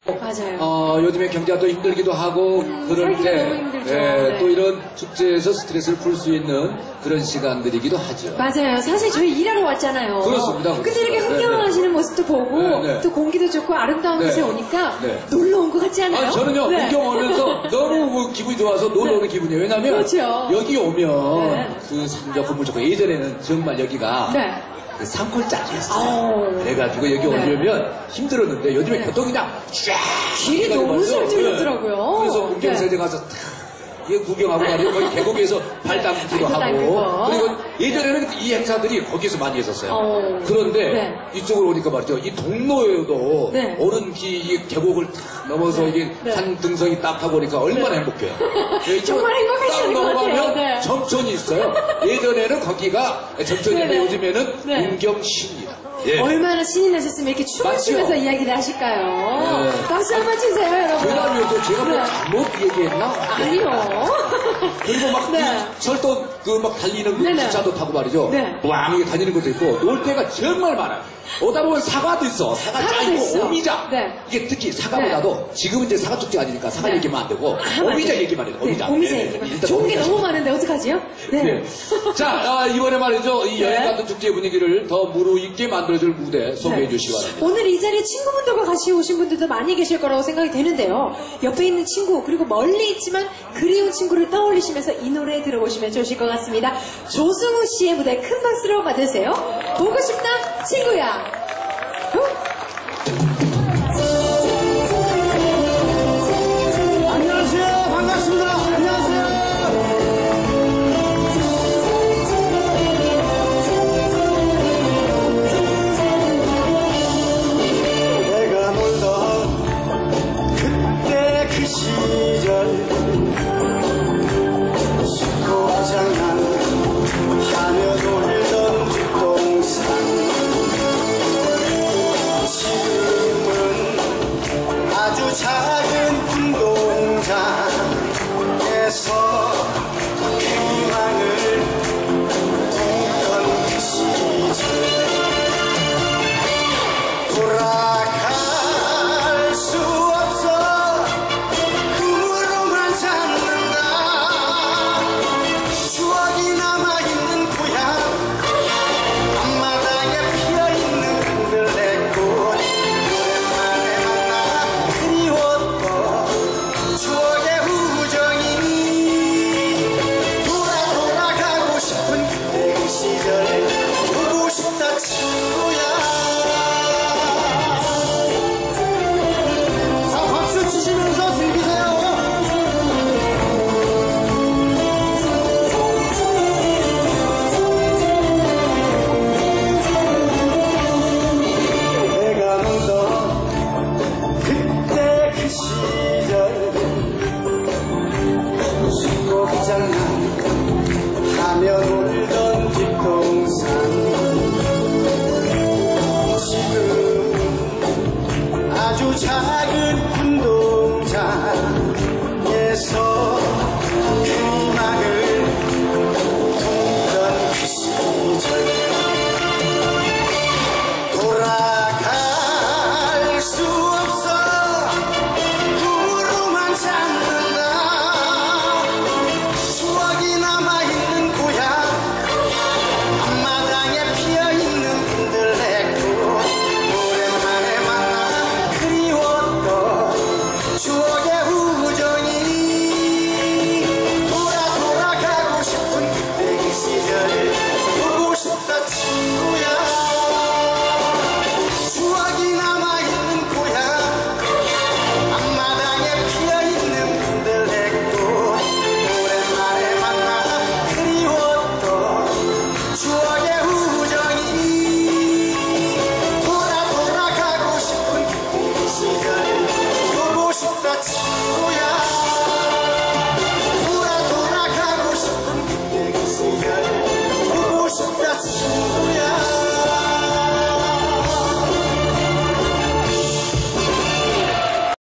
맞아요. 요즘에 경제가 또 힘들기도 하고 그럴 살기가 때 너무 힘들죠. 네. 또 이런 축제에서 스트레스를 풀 수 있는 그런 시간들이기도 하죠. 맞아요. 사실 저희 일하러 왔잖아요. 그렇습니다. 근데 이렇게 흥겨워하시는 모습도 보고 또 공기도 좋고 아름다운 곳에 오니까 놀러 온 것 같지 않아요? 저는요 풍경 오면서 너무 기분이 좋아서 놀러 오는 기분이에요. 왜냐면 그렇죠. 여기 오면 그 산적 건물 좋고 예전에는 정말 여기가 그 산골짜기였어요. 그래가지고 여기 오려면 힘들었는데 요즘에 교통이 그냥 쫙 길이 너무 잘 뚫렸더라고요. 그래서 문경세제 가서 구경하고 말이에요. 거기 계곡에서 발 담기도 하고. 그리고 예전에는 이 행사들이 거기서 많이 했었어요. 그런데 이쪽으로 오니까 말이죠. 이 동로에도 오는 이 계곡을 탁 넘어서 이게 산 등성이 딱 하고 오니까 얼마나 행복해요. 정말 행복하시는 것 같아요. 넘어가면 점촌이 있어요. 예전에는 거기가 점촌인데 요즘에는 문경시입니다. 얼마나 신이 나셨으면 이렇게 춤을 추면서 이야기를 하실까요? 박수 한번 치세요, 여러분. 그날 위해서 제가 뭐 잘못 얘기했나? 아니요. 그리고 막 철도 막 달리는 그 기차도 타고 말이죠. 왕 이게 다니는 것도 있고 놀 때가 정말 많아요. 오다 보면 사과도 있어. 사과 쫙 있고 오미자. 이게 특히 사과보다도 지금은 이제 사과 축제 아니니까 사과 얘기만 안 되고 오미자 얘기만 해요. 오미자. 오미자 얘기만. 좋은 게 너무 많은데 어떡하지요? 자, 이번에 말이죠. 이 여행 같은 축제 분위기를 더 무르익게 만들어줄 무대 소개해 주시기 바랍니다. 오늘 이 자리에 친구분들과 같이 오신 분들도 많이 계실 거라고 생각이 되는데요. 옆에 있는 친구 그리고 멀리 있지만 그리운 친구를 떠올리시면서 이 노래 들어보시면 좋으실 것 같습니다. 조승우 씨의 무대 큰 박수로 맞으세요. 보고 싶나 친구야. 안녕하세요. 반갑습니다. 안녕하세요. 내가 놀던 그때 그 시절 숲고 장난하며 놀던 뒷동산 지금은 아주 작은 운동장에서 희망을 두던 그 시절 돌아갈 수 없어 꿈으로만 잡는다 추억이 남아있는 고향 앞마당에 피어있는 흔들레꽃 오랜만에 만나 그리웠던 추억의 우정이 돌아가고 싶은 그때 그 시절 보고 싶다 친구야. 자, 박수 치시면서 즐기세요. 내가 놀던 그때 그 시절 숲고 장난하며 놀던 뒷동산 지금 아주 작은 운동장에서